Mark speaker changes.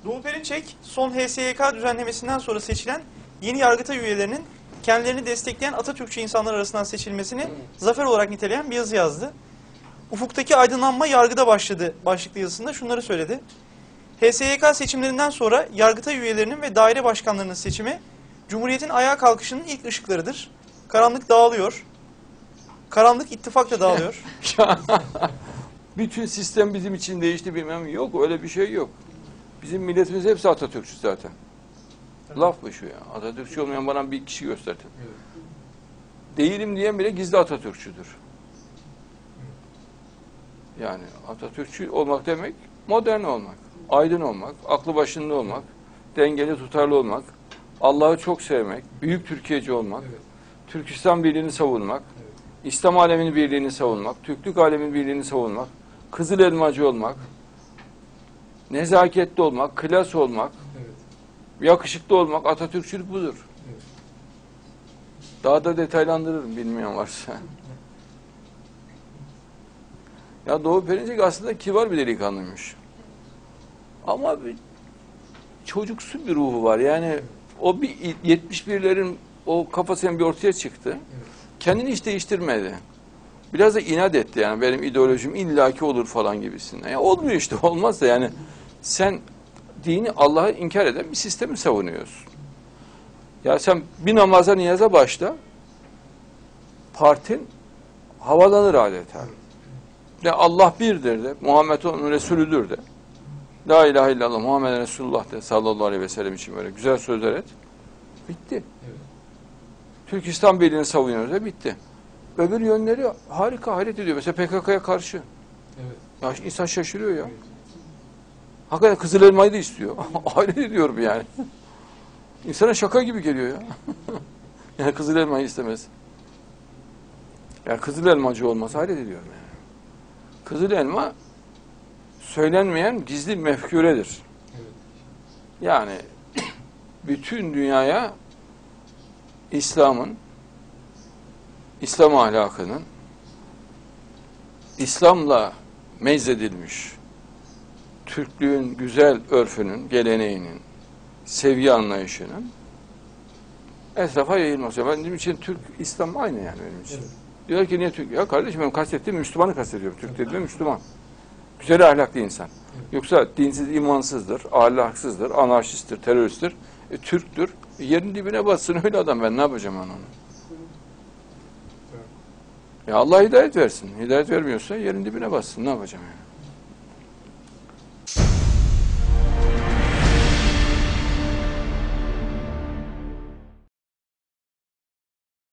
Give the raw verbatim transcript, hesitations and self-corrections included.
Speaker 1: Doğu Perinçek, son H S Y K düzenlemesinden sonra seçilen yeni Yargıtay üyelerinin kendilerini destekleyen Atatürkçü insanlar arasından seçilmesini zafer olarak niteleyen bir yazı yazdı. Ufuktaki aydınlanma yargıda başladı başlıklı yazısında şunları söyledi. H S Y K seçimlerinden sonra Yargıtay üyelerinin ve daire başkanlarının seçimi, Cumhuriyet'in ayağa kalkışının ilk ışıklarıdır. Karanlık dağılıyor. Karanlık ittifak da dağılıyor.
Speaker 2: Bütün sistem bizim için değişti bilmem. Yok, öyle bir şey yok. Bizim milletimiz hepsi Atatürkçü zaten. Evet. Laf bu şu ya. Atatürkçü olmayan bana bir kişi gösterdi. Evet. Değilim diyen bile gizli Atatürkçüdür. Yani Atatürkçü olmak demek modern olmak, aydın olmak, aklı başında olmak, dengeli tutarlı olmak, Allah'ı çok sevmek, büyük Türkiye'ci olmak, evet. Türkistan birliğini savunmak, evet. İslam aleminin birliğini savunmak, Türklük aleminin birliğini savunmak, Kızıl Elmacı olmak, nezaketli olmak, klas olmak, evet. Yakışıklı olmak, Atatürkçülük budur. Evet. Daha da detaylandırırım bilmeyen varsa. Ya Doğu Perinçek aslında kibar bir delikanlıymış. Ama bir çocuksu bir ruhu var. Yani o bir yetmiş birlerin o kafasının bir ortaya çıktı. Evet. Kendini hiç değiştirmedi. Biraz da inat etti yani benim ideolojim illaki olur falan gibisinden. Ya olmuyor işte, olmaz da yani sen dini, Allah'ı inkar eden bir sistemi savunuyorsun. Ya sen bir namaza niyaza başla, partin havalanır adeta. De Allah birdir de, Muhammed onun Resulüdür de. La ilahe illallah Muhammed Resulullah de sallallahu aleyhi ve sellem için böyle güzel sözler et. Bitti. Evet. Türkistan Birliği'ni savunuyoruz da bitti. Öbür yönleri harika, hayret ediyor. Mesela P K K'ya karşı. Evet. Ya insan şaşırıyor ya. Evet. Hakikaten Kızıl Elma'yı da istiyor. Hayret ediyorum yani. İnsana şaka gibi geliyor ya. Yani Kızıl Elma'yı istemez. Yani Kızıl Elmacı olmaz, hayret ediyorum yani. Kızıl Elma söylenmeyen gizli mefküredir. Evet. Yani bütün dünyaya İslam'ın, İslam ahlakının, İslam'la meczedilmiş, Türklüğün güzel örfünün, geleneğinin, sevgi anlayışının etrafa yayılması. Benim için Türk, İslam aynı yani benim için. Evet. Diyor ki niye Türk? Ya kardeşim ben kastettiğim Müslümanı kastediyorum. Türk dediğim Müslüman. Güzel ahlaklı insan. Evet. Yoksa dinsiz, imansızdır, ahlaksızdır, anarşisttir, teröristtir, e, Türktür. E, yerin dibine bassın öyle adam, ben ne yapacağım onu? Ya Allah hidayet versin. Hidayet vermiyorsa yerin dibine bassın. Ne yapacağım yani?